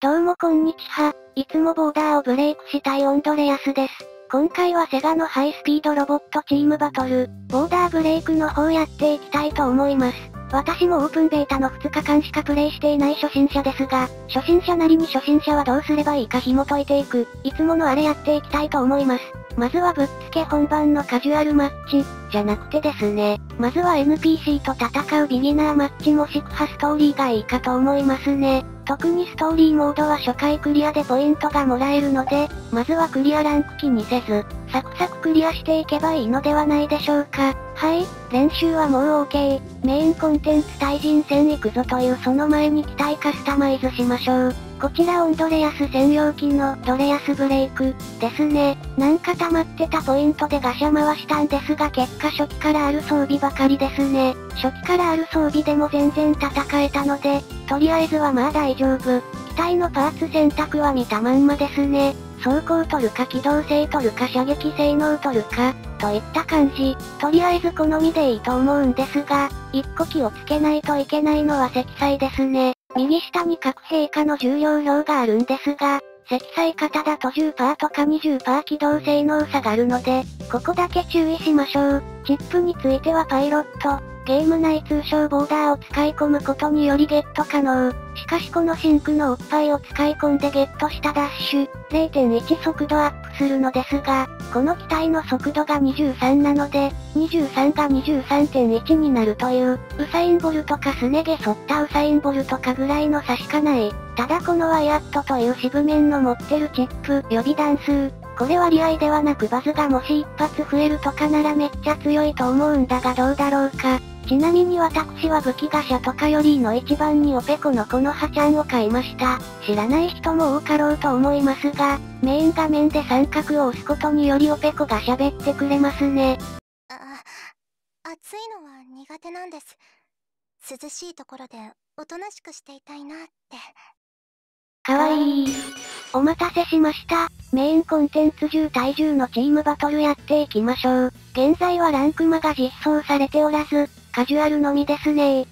どうもこんにちは。いつもボーダーをブレイクしたいオンドレアスです。今回はセガのハイスピードロボットチームバトル、ボーダーブレイクの方やっていきたいと思います。私もオープンベータの2日間しかプレイしていない初心者ですが、初心者なりに初心者はどうすればいいか紐解いていく、いつものあれやっていきたいと思います。まずはぶっつけ本番のカジュアルマッチ、じゃなくてですね。まずは NPC と戦うビギナーマッチもしくはストーリーがいいかと思いますね。特にストーリーモードは初回クリアでポイントがもらえるので、まずはクリアランク気にせず、サクサククリアしていけばいいのではないでしょうか。はい、練習はもう OK。メインコンテンツ対人戦行くぞというその前に機体カスタマイズしましょう。こちらオンドレアス専用機のドレアスブレイクですね。なんか溜まってたポイントでガシャ回したんですが結果初期からある装備ばかりですね。初期からある装備でも全然戦えたので、とりあえずはまあ大丈夫。機体のパーツ選択は見たまんまですね。走行取るか機動性取るか射撃性能取るか、といった感じ。とりあえず好みでいいと思うんですが、一個気をつけないといけないのは積載ですね。右下に各兵科の重量表があるんですが、積載型だと10%とか20%機動性能下がるので、ここだけ注意しましょう。チップについてはパイロット、ゲーム内通称ボーダーを使い込むことによりゲット可能。しかしこのシンクのおっぱいを使い込んでゲットしたダッシュ、0.1 速度アップするのですが、この機体の速度が23なので、23が 23.1 になるという、ウサインボルトかすね毛沿ったウサインボルトかぐらいの差しかない。ただこのワイアットという支部面の持ってるチップ、予備弾数、これ割合ではなくバズがもし一発増えるとかならめっちゃ強いと思うんだがどうだろうか。ちなみに私は武器ガシャとかよりの一番にオペコのこのハちゃんを買いました。知らない人も多かろうと思いますが、メイン画面で三角を押すことによりオペコが喋ってくれますね。 暑いのは苦手なんです。涼しいところでおとなしくしていたいなって。 かわいい。お待たせしました。メインコンテンツ10対10のチームバトルやっていきましょう。現在はランクマが実装されておらず、カジュアルのみですね。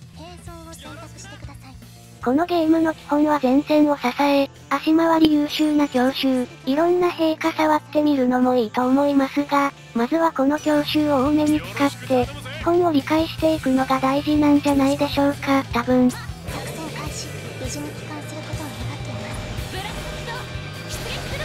このゲームの基本は前線を支え、足回り優秀な強襲、いろんな兵科触ってみるのもいいと思いますが、まずはこの強襲を多めに使って、基本を理解していくのが大事なんじゃないでしょうか、多分。 作戦開始、無事に帰還することを願っています。ブラック出撃する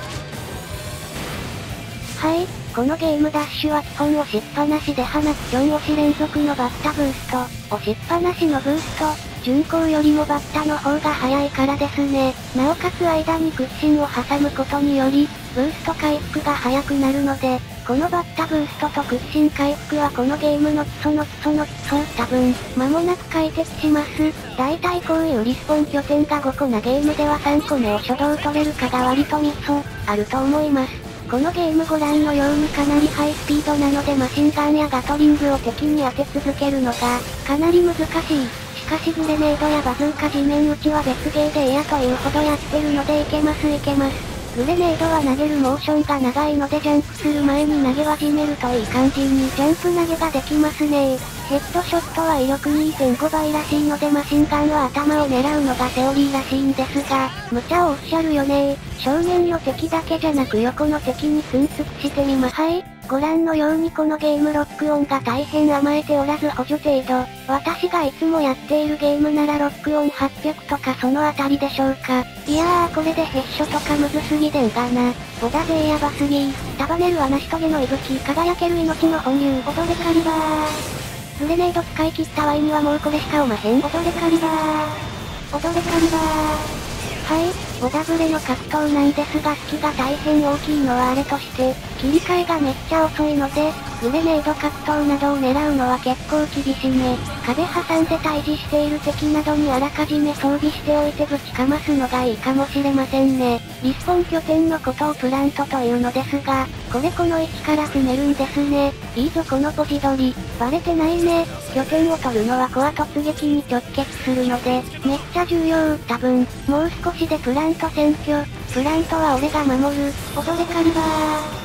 わ。はい、このゲームダッシュは基本押しっぱなしで放つ4押し連続のバッタブースト、押しっぱなしのブースト、巡航よりもバッタの方が早いからですね。なおかつ間に屈伸を挟むことにより、ブースト回復が早くなるので、このバッタブーストと屈伸回復はこのゲームの基礎の基礎の基礎、多分、間もなく解決します。だいたいこういうリスポン拠点が5個なゲームでは3個目を初動取れるかが割とミソ、あると思います。このゲームご覧のようにかなりハイスピードなのでマシンガンやガトリングを敵に当て続けるのが、かなり難しい。しかしグレネードやバズーカ地面打ちは別ゲーでエアというほどやってるのでいけますいけます。グレネードは投げるモーションが長いのでジャンプする前に投げ始めるといい感じにジャンプ投げができますね。ヘッドショットは威力 2.5 倍らしいのでマシンガンは頭を狙うのがセオリーらしいんですが、無茶をおっしゃるよね。正面の敵だけじゃなく横の敵に寸突してみます。はい。ご覧のようにこのゲームロックオンが大変甘えておらず補助程度。私がいつもやっているゲームならロックオン800とかそのあたりでしょうか。いやーこれでヘッショとかむずすぎでんがな。ボダ勢やばすぎ束ねる穴しとげの息吹輝ける命の本流踊れカリバー。グレネード使い切ったワイにはもうこれしかおまへん。踊れカリバー。踊れカリバー。はい、ボダブレの格闘なんですが隙が大変大きいのはあれとして、切り替えがめっちゃ遅いので、グレネード格闘などを狙うのは結構厳しめ。壁挟んで対峙している敵などにあらかじめ装備しておいてぶちかますのがいいかもしれませんね。リスポン拠点のことをプラントというのですが、これこの位置から踏めるんですね。いいぞこのポジ取り。バレてないね。拠点を取るのはコア突撃に直結するので、めっちゃ重要。多分、もう少しでプラント占拠。プラントは俺が守る。踊れカリバー。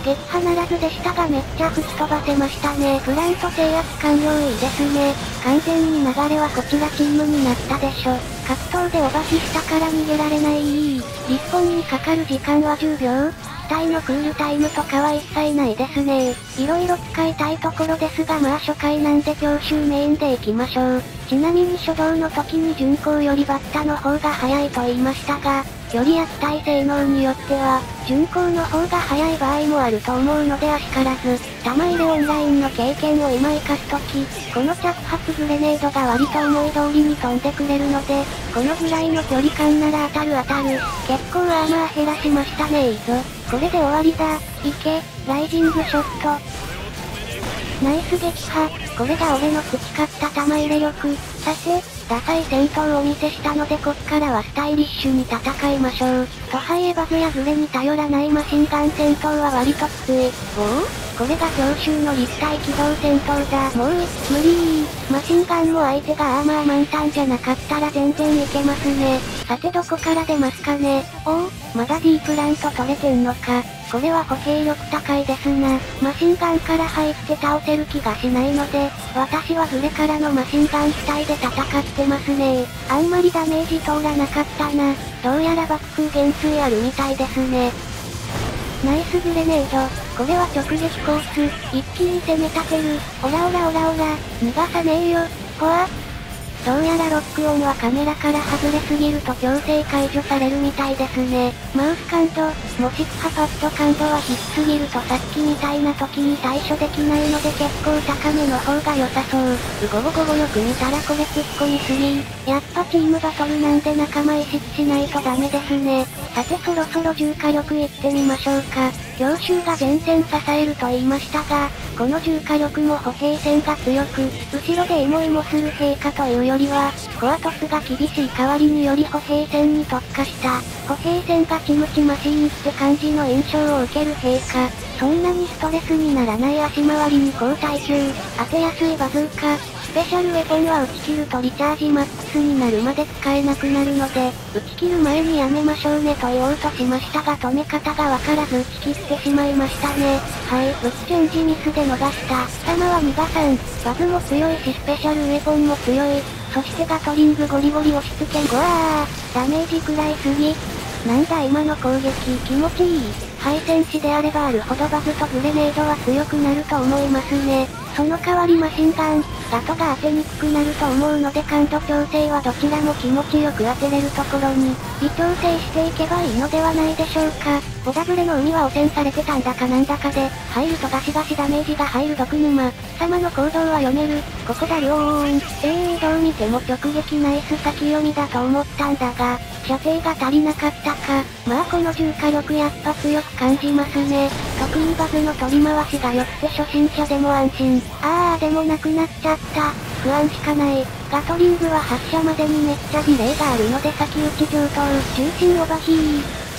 撃破ならずでしたがめっちゃ吹き飛ばせましたね。フラント制圧完了いいですね。完全に流れはこちらチームになったでしょ。格闘でオバヒしたから逃げられない。リスポンにかかる時間は10秒。機体のクールタイムとかは一切ないですね。色々使いたいところですがまあ初回なんで強襲メインで行きましょう。ちなみに初動の時に巡航よりバッタの方が早いと言いましたが、より扱い性能によっては、巡航の方が早い場合もあると思うのであしからず、玉入れオンラインの経験を今活かすとき、この着発グレネードが割と思い通りに飛んでくれるので、このぐらいの距離感なら当たる。結構アーマー減らしましたね。いいぞ。これで終わりだ。いけ、ライジングショット。ナイス撃破。これが俺の培った玉入れ力。さて、ダサい戦闘をお見せしたのでこっからはスタイリッシュに戦いましょう。とはいえバズやグレに頼らないマシンガン戦闘は割ときつい。これが強襲の立体機動戦闘だ。もう無理マシンガンも相手がアーマー満タンじゃなかったら全然いけますね。さてどこから出ますかね。まだ D プラント取れてんのか。これは歩兵力高いですな。マシンガンから入って倒せる気がしないので、私はグレからのマシンガン機体で戦ってますね。あんまりダメージ通らなかったな。どうやら爆風減衰あるみたいですね。ナイスグレネード。これは直撃コース。一気に攻め立てる。オラ。逃がさねえよ。どうやらロックオンはカメラから外れすぎると強制解除されるみたいですね。マウス感度、もしくはパッド感度は低すぎるとさっきみたいな時に対処できないので結構高めの方が良さそう。よく見たらこれ突っ込みすぎ。やっぱチームバトルなんで仲間意識しないとダメですね。さてそろそろ重火力いってみましょうか。強襲が前線支えると言いましたが、この重火力も歩兵戦が強く、後ろでエモエモする兵かというよりは、コアトスが厳しい代わりにより歩兵戦に特化した、歩兵戦がチムチマシーンって感じの印象を受ける兵か、そんなにストレスにならない足回りに高耐久、当てやすいバズーカ、スペシャルウェポンは打ち切るとリチャージマックスになるまで使えなくなるので、打ち切る前にやめましょうねと言おうとしましたが止め方がわからず打ち切ってしまいましたね。打ちチェンジミスで逃した。弾は逃がさん。バズも強いしスペシャルウェポンも強い。そしてガトリングゴリゴリ押し付けダメージ食らいすぎ。なんだ今の攻撃気持ちいい。戦士であればあるほどバズとグレネードは強くなると思いますね。その代わりマシンガン、ガトが当てにくくなると思うので感度調整はどちらも気持ちよく当てれるところに、微調整していけばいいのではないでしょうか。オダブレの海は汚染されてたんだかなんだかで、入るとガシガシダメージが入る毒沼。様の行動は読める。ここだるどう見ても直撃ナイス先読みだと思ったんだが、射程が足りなかったか。まあこの重火力やっぱ強く感じますね。特にバズの取り回しが良くて初心者でも安心。でもなくなっちゃった。不安しかない。ガトリングは発射までにめっちゃディレイがあるので先打ち上等。重心オバヒー。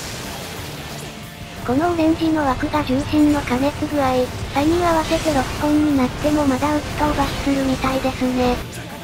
このオレンジの枠が重心の加熱具合。差に合わせて6本になってもまだ打つとオバヒするみたいですね。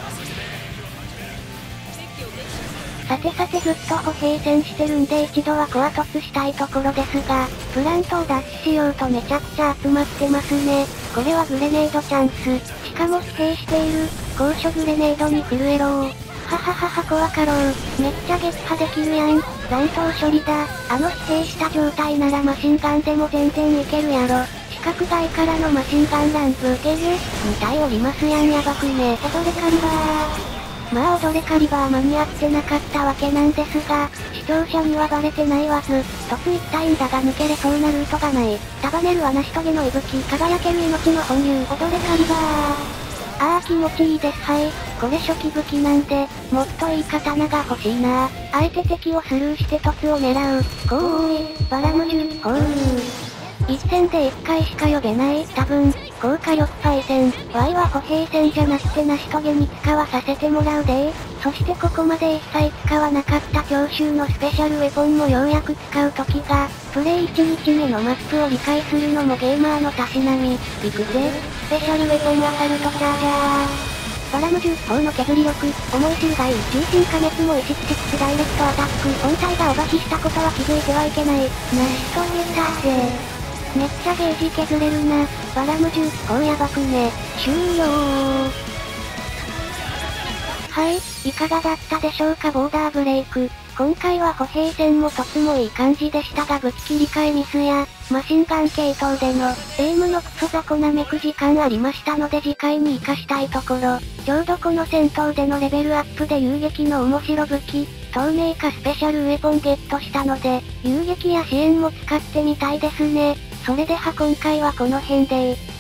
さてずっと歩兵戦してるんで一度はコア突したいところですが、プラントを奪取しようとめちゃくちゃ集まってますね。これはグレネードチャンス。しかも疲弊している。高所グレネードに震えろー。怖かろう。めっちゃ撃破できるやん。残党処理だ。疲弊した状態ならマシンガンでも全然いけるやろ。規格外からのマシンガンランプ受ける ?2 体おりますやんやばくね。踊れカリバー。まあ踊れカリバー間に合ってなかったわけなんですが、視聴者にはバレてないわず、突一たいんだが抜けれそうなルートがない。束ねるは成し遂げの息吹、輝ける命の本流、踊れカリバー。気持ちいいです。これ初期武器なんで、もっといい刀が欲しいな。あえて敵をスルーして突を狙う。バラムジュ、一戦で一回しか呼べない。多分、高火力パイセン。Y は歩兵戦じゃなくて成し遂げに使わさせてもらうでー。そしてここまで一切使わなかった強襲のスペシャルウェポンもようやく使う時が、プレイ1日目のマップを理解するのもゲーマーのたしなみ。行くぜ。スペシャルウェポンアサルトチャージャー。バラムジュ砲の削り力、重い襲外、重心加熱も意識6ダイレクトアタック、本体がオバヒしたことは気づいてはいけない。成し遂げたぜ。 めっちゃゲージ削れるな。バラム重機構やばくね。終了。はい、いかがだったでしょうかボーダーブレイク。今回は歩兵戦も突もいい感じでしたが武器切り替えミスや、マシンガン系統での、エイムのクソ雑魚なめく時間ありましたので次回に活かしたいところ、ちょうどこの戦闘でのレベルアップで遊撃の面白武器、透明化スペシャルウェポンゲットしたので、遊撃や支援も使ってみたいですね。それでは今回はこの辺で